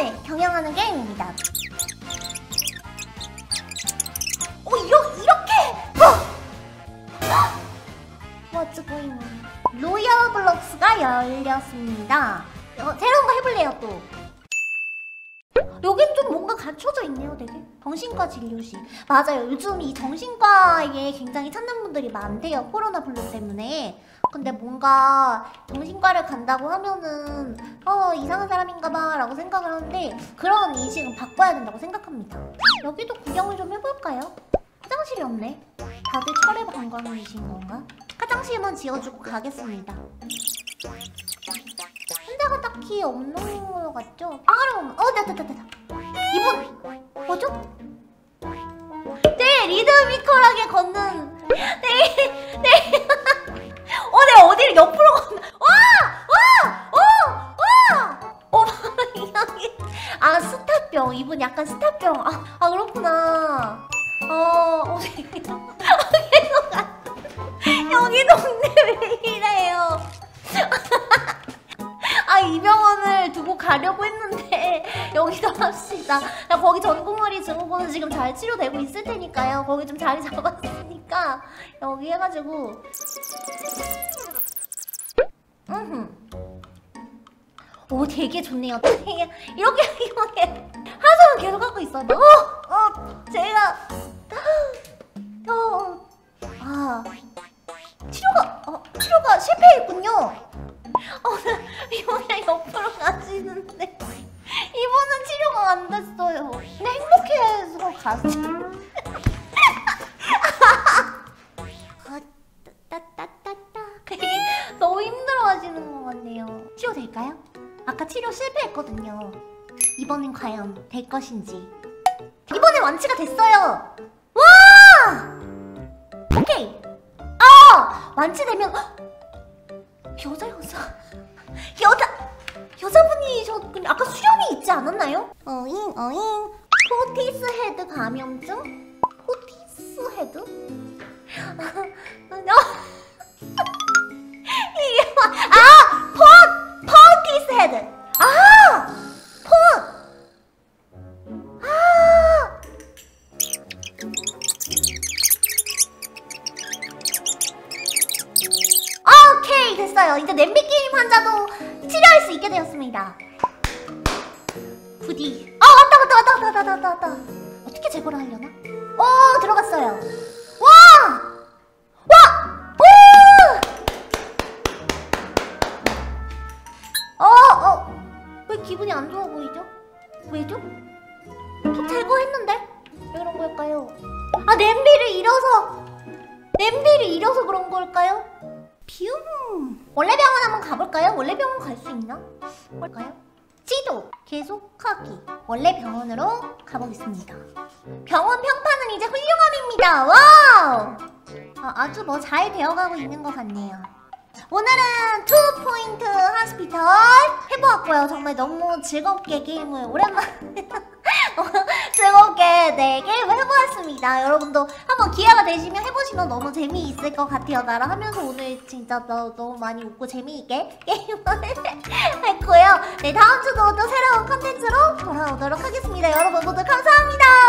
시간을 경영하는 게임입니다. 이렇게! What's going on? 로얄 블록스가 열렸습니다. 새로운 거 해볼래요 또. 여긴 좀 뭔가 갖춰져 있네요 되게. 정신과 진료실. 맞아요, 요즘 이 정신과에 굉장히 찾는 분들이 많대요, 코로나 블루 때문에. 근데 뭔가 정신과를 간다고 하면은 이상한 사람인가봐 라고 생각을 하는데, 그런 인식은 바꿔야 된다고 생각합니다. 여기도 구경을 좀 해볼까요? 화장실이 없네. 다들 철회 관광이신 건가? 화장실만 지어주고 가겠습니다. 혼자가 딱히 없는 것 같죠? 그럼 됐다. 이분 뭐죠? 네, 리드미컬하게 걷는 내가 어디를 옆으로 걷는 스타병. 이분 약간 스타병. 그렇구나. 여기 동네 왜 이래요? 이 병원을 두고 가려고 했는데 여기도 합시다. 거기 전국머리 증후군은 지금 잘 치료되고 있을 테니까요. 거기 좀 자리 잡았으니까 여기 해가지고. 오, 되게 좋네요. 되게 이렇게 하소연 계속 하고 있어요. 제가 치료가 실패했군요. 이번에 옆으로 가시는데 이번은 치료가 안 됐어요. 근데 행복해서 가세요. 너무 힘들어하시는 것 같네요. 치료 될까요? 아까 치료 실패했거든요. 이번엔 과연 될 것인지. 이번엔 완치가 됐어요. 와! 오케이. 완치되면 여자분이 근데 아까 수염이 있지 않았나요? 포티스 헤드 감염증? 포티스 헤드? 이게 포티스 헤드. 오케이, 됐어요. 이제 냄비 게임 환자도 치료할 수 있게 되었습니다. 부디. 왔다. 어떻게 제거를 하려나? 들어갔어요. 와! 왜 기분이 안 좋아 보이죠? 왜죠? 저 제거했는데? 왜 그런 걸까요? 냄비를 잃어서 그런 걸까요? 원래 병원 한번 가볼까요? 원래 병원 갈 수 있나? 볼까요? 지도 계속하기. 원래 병원으로 가보겠습니다. 병원 평판은 이제 훌륭함입니다. 와우! 아주 잘 되어가고 있는 것 같네요. 오늘은 2포인트 하스피털 해보았고요. 정말 너무 즐겁게 게임을 오랜만에 즐겁게 게임을 해보았습니다. 여러분도 한번 기회가 되시면 해보시면 너무 재미있을 것 같아요. 나랑 하면서 오늘 진짜 너무 많이 웃고 재미있게 게임을 했고요. 다음 주도 또 새로운 컨텐츠로 돌아오도록 하겠습니다. 여러분 모두 감사합니다.